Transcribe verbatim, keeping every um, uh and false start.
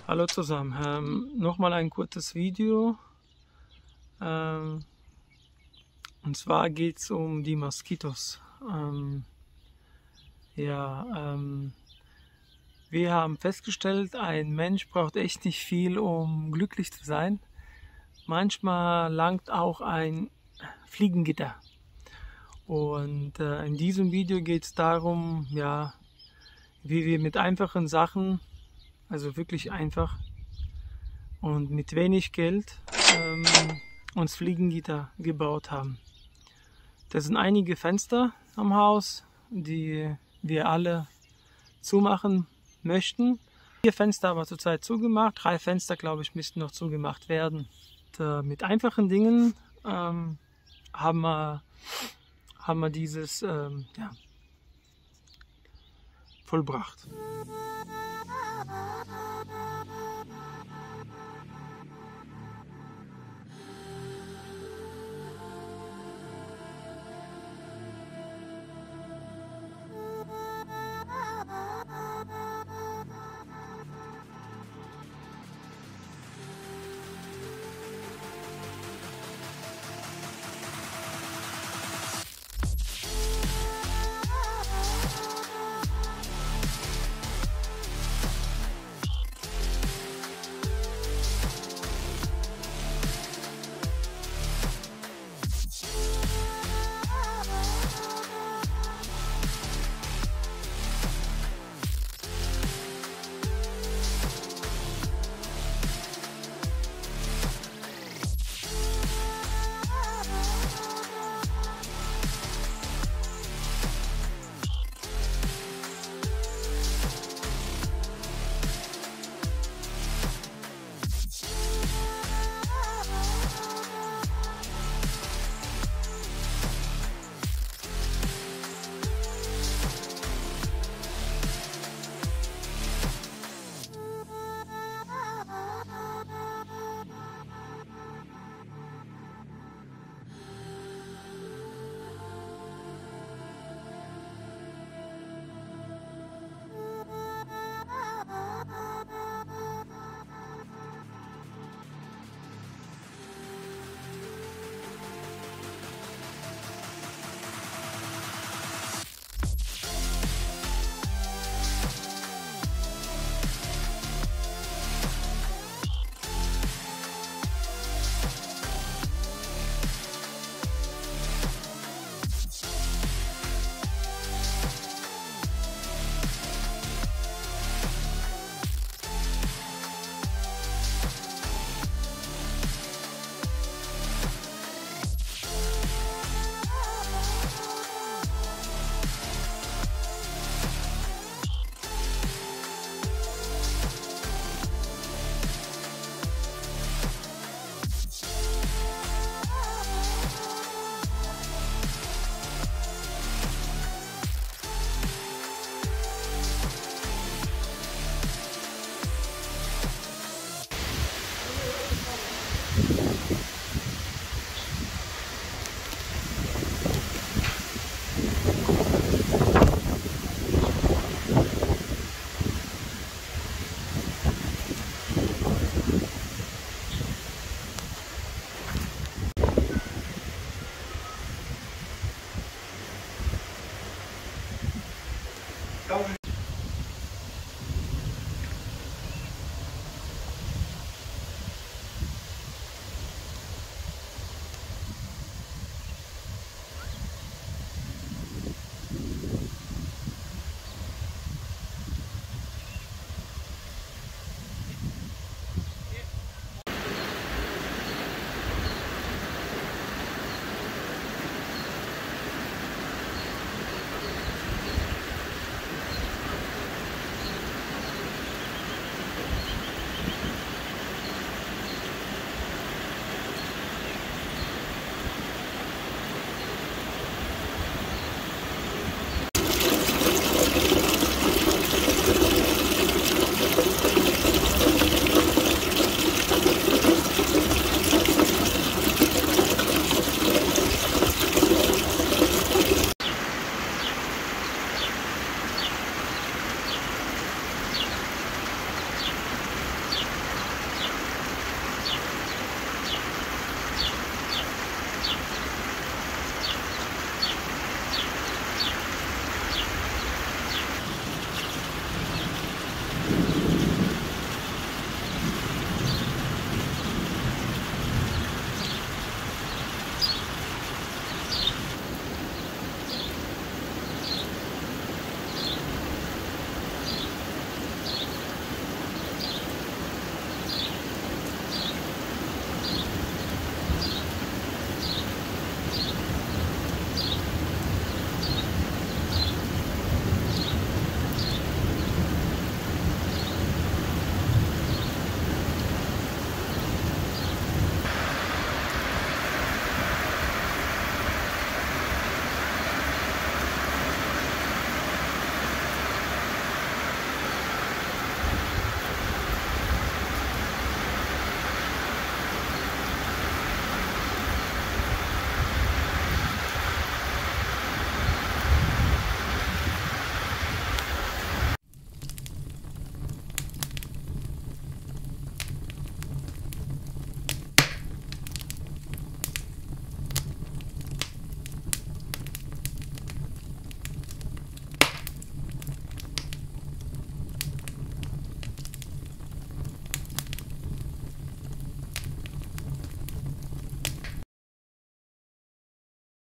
Hallo zusammen, ähm, nochmal ein kurzes Video, ähm, und zwar geht es um die Moskitos. Ähm, ja, ähm, wir haben festgestellt, ein Mensch braucht echt nicht viel, um glücklich zu sein. Manchmal langt auch ein Fliegengitter. Und äh, in diesem Video geht es darum, ja, wie wir mit einfachen Sachen, also wirklich einfach, und mit wenig Geld ähm, uns Fliegengitter gebaut haben. Das sind einige Fenster am Haus, die wir alle zumachen möchten. Vier Fenster aber zurzeit zugemacht, drei Fenster, glaube ich, müssten noch zugemacht werden. Und, äh, mit einfachen Dingen ähm, haben, wir, haben wir dieses ähm, ja, vollbracht.